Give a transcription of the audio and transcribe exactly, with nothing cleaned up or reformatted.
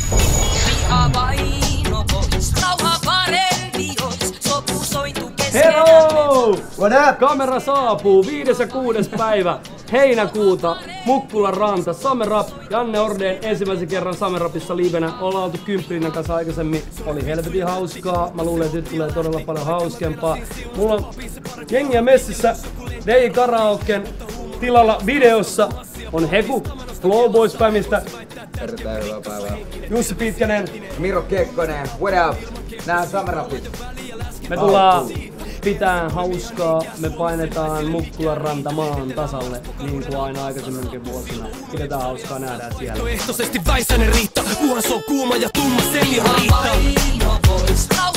Hello! What up? Kamera saapuu viides ja kuudes päivä heinäkuuta Mukkulan ranta. Summer Rap, Janne Ordeen ensimmäisen kerran Summer Rapissa livenä. Ollaan oltu Kymppilinen kanssa aikaisemmin. Oli helvetin hauskaa. Mä luulen, että nyt tulee todella paljon hauskempaa. Mulla on jengiä messissä D J Karaoken tilalla videossa. On Heku, Flowboys Famista. Erittäin hyvää päivää. Jussi Pitkänen. Miro Kekkonen, what up? Nää on Summer Rapit. Me tullaan pitää hauskaa, me painetaan Mukkulan ranta maan tasalle, niin kuin aina aikaisemminkin vuosina. Pidetään hauskaa, nähdään siellä. Ehtoisesti Väisänen Riitta, kunhan se on kuuma ja tumma, sen ihan riittää.